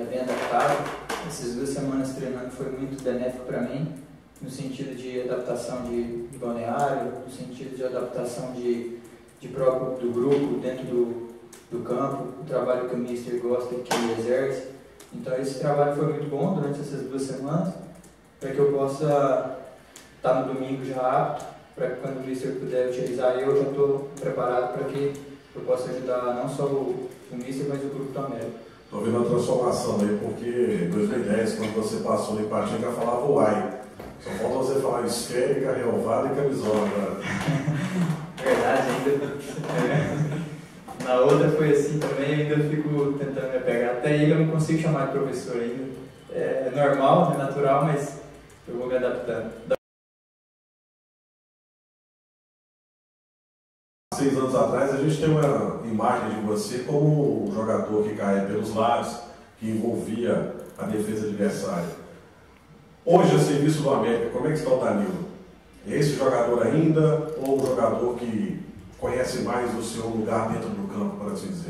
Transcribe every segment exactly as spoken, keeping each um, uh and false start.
bem adaptado. Essas duas semanas treinando foi muito benéfico para mim, no sentido de adaptação de, de balneário, no sentido de adaptação de, de próprio do grupo dentro do, do campo, o trabalho que o mister gosta e que exerce. Então esse trabalho foi muito bom durante essas duas semanas, para que eu possa estar no domingo já apto, para que quando o mister puder utilizar eu já estou preparado para que eu possa ajudar não só o, o mister, mas o grupo também. Estou vendo a transformação aí, porque em dois mil e dez, quando você passou em Patinga, falava uai. Só falta você falar esférica, relvada e camisola, né? Verdade, ainda. Na outra foi assim também, ainda fico tentando me apegar. Até ele eu não consigo chamar de professor ainda. É normal, é natural, mas eu vou me adaptando. Seis anos atrás, a gente tem uma imagem de você como um jogador que caía pelos lados, que envolvia a defesa adversária. Hoje, a serviço do América, como é que está o Danilo? É esse jogador ainda ou um jogador que conhece mais o seu lugar dentro do campo, para assim dizer?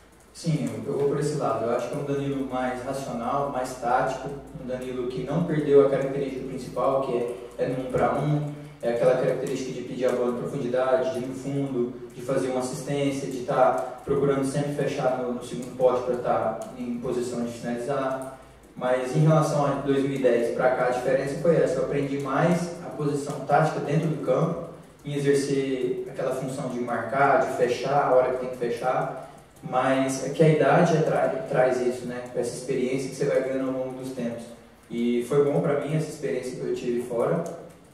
Sim, eu vou por esse lado. Eu acho que é um Danilo mais racional, mais tático, um Danilo que não perdeu a característica principal, que é, é no um para um, é aquela característica de pedir a bola em profundidade, de ir no fundo, de fazer uma assistência, de estar procurando sempre fechar no, no segundo poste para estar em posição de finalizar. Mas em relação a dois mil e dez para cá, a diferença foi essa. Eu aprendi mais a posição tática dentro do campo, em exercer aquela função de marcar, de fechar a hora que tem que fechar, mas é que a idade atrai, traz isso, né? Com essa experiência que você vai ganhando ao longo dos tempos. E foi bom para mim essa experiência que eu tive fora,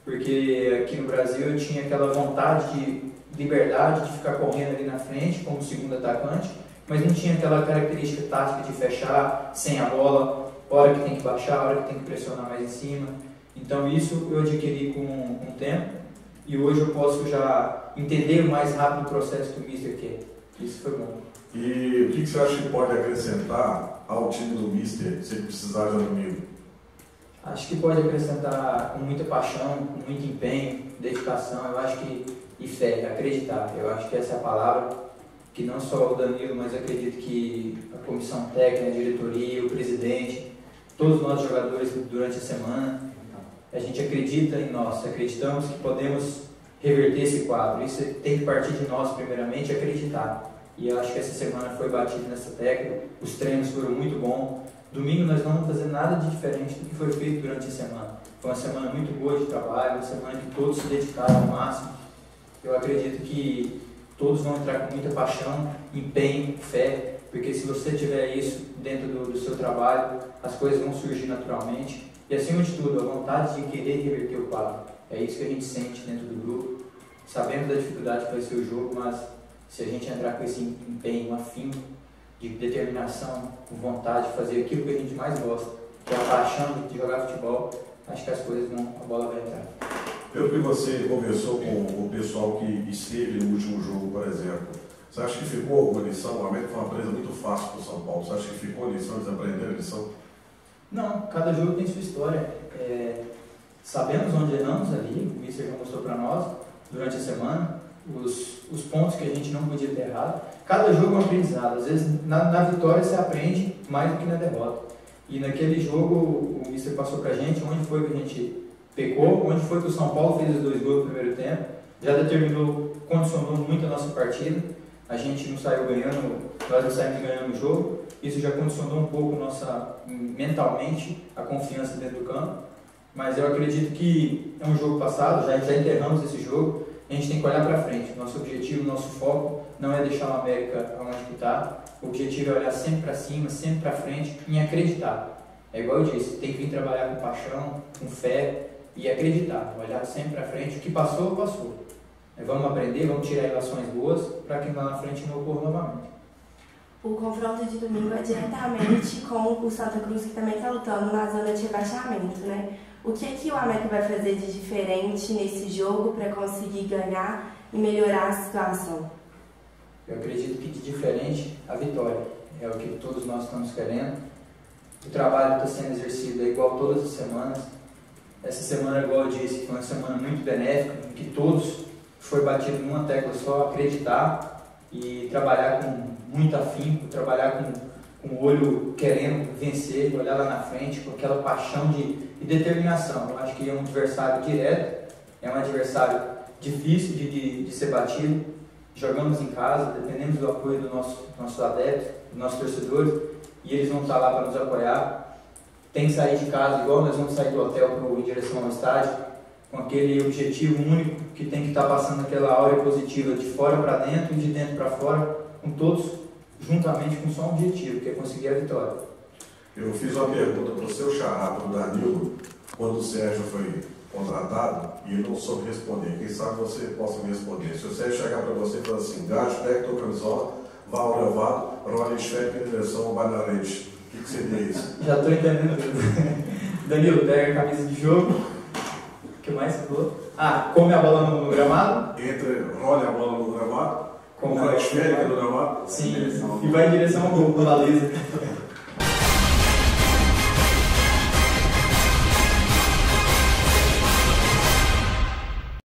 porque aqui no Brasil eu tinha aquela vontade de liberdade de ficar correndo ali na frente como segundo atacante, mas não tinha aquela característica tática de fechar sem a bola, hora que tem que baixar, hora que tem que pressionar mais em cima. Então isso eu adquiri com, com o tempo e hoje eu posso já entender mais rápido o processo que o mister quer. Isso foi bom. E o que você acha que pode acrescentar ao time do mister se ele precisar de um amigo? Acho que pode acrescentar com muita paixão, com muito empenho, dedicação, eu acho que, e fé, acreditar. Eu acho que essa é a palavra, que não só o Danilo, mas acredito que a comissão técnica, a diretoria, o presidente, todos nós jogadores durante a semana, a gente acredita em nós, acreditamos que podemos reverter esse quadro. Isso tem que partir de nós, primeiramente, acreditar. E eu acho que essa semana foi batida nessa tecla, os treinos foram muito bons. Domingo nós não vamos fazer nada de diferente do que foi feito durante a semana. Foi uma semana muito boa de trabalho, uma semana que todos se dedicaram ao máximo. Eu acredito que todos vão entrar com muita paixão, empenho, fé, porque se você tiver isso dentro do, do seu trabalho, as coisas vão surgir naturalmente. E acima de tudo, a vontade de querer reverter o quadro. É isso que a gente sente dentro do grupo, sabendo da dificuldade que vai ser o jogo, mas se a gente entrar com esse empenho, afinco, de determinação, com vontade de fazer aquilo que a gente mais gosta, que é a paixão de jogar futebol, acho que as coisas vão, a bola vai entrar. Pelo que você conversou com o pessoal que esteve no último jogo, por exemplo, você acha que ficou alguma lição? O América foi uma presa muito fácil para o São Paulo. Você acha que ficou lição, eles aprenderam a lição? Não, cada jogo tem sua história. É, sabemos onde erramos ali, o mister já mostrou para nós durante a semana, os, os pontos que a gente não podia ter errado. Cada jogo é um aprendizado. Às vezes na, na vitória você aprende mais do que na derrota. E naquele jogo o mister passou para a gente onde foi que a gente pecou, onde foi que o São Paulo fez os dois gols no primeiro tempo, já determinou, condicionou muito a nossa partida. A gente não saiu ganhando, nós não saímos ganhando o jogo. Isso já condicionou um pouco nossa, mentalmente, a confiança dentro do campo. Mas eu acredito que é um jogo passado, já, já enterramos esse jogo. A gente tem que olhar para frente. Nosso objetivo, nosso foco não é deixar o América onde está. O objetivo é olhar sempre para cima, sempre para frente, em acreditar. É igual eu disse, tem que vir trabalhar com paixão, com fé e acreditar. Olhar sempre para frente. O que passou, passou. Vamos aprender, vamos tirar relações boas para que lá na frente não ocorra novamente. O confronto de domingo é diretamente com o Santa Cruz, que também está lutando na zona de rebaixamento, né? O que, é que o América vai fazer de diferente nesse jogo para conseguir ganhar e melhorar a situação? Eu acredito que de diferente, a vitória. É o que todos nós estamos querendo. O trabalho está sendo exercido é igual todas as semanas. Essa semana, igual eu disse, foi uma semana muito benéfica, em que todos foi batido numa tecla só, acreditar e trabalhar com muito afinco, trabalhar com com o olho querendo vencer, olhar lá na frente, com aquela paixão de, de determinação. Eu acho que é um adversário direto, é um adversário difícil de, de, de ser batido. Jogamos em casa, dependemos do apoio do nosso, nosso adepto, dos nossos torcedores, e eles vão estar lá para nos apoiar. Tem que sair de casa, igual nós vamos sair do hotel pro, em direção ao estádio, com aquele objetivo único que tem que estar passando aquela aura positiva de fora para dentro e de dentro para fora, com todos juntamente com só um objetivo, que é conseguir a vitória. Eu fiz uma pergunta para o seu xará, para o Danilo, quando o Sérgio foi contratado, e ele não soube responder. Quem sabe você possa me responder. Se o Sérgio chegar para você e falar assim, gajo, pega tua camisola, vá ao levado, rola esférica em direção ao Banarete. O que, que seria isso? Já estou entendendo tudo. Danilo, pega a camisa de jogo. O que mais você falou? Ah, come a bola no gramado. Entre, rola a bola no gramado, Como rola a esférica no gramado. Sim, e vai em direção ao gol, pela lisa.